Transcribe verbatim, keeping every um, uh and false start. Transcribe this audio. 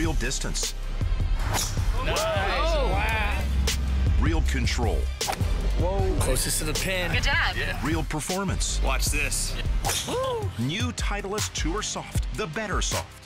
Real distance. Nice. Oh, wow. Real control. Whoa. Closest to the pin. Good job. Yeah. Real performance. Watch this. New Titleist TourSoft, the better soft.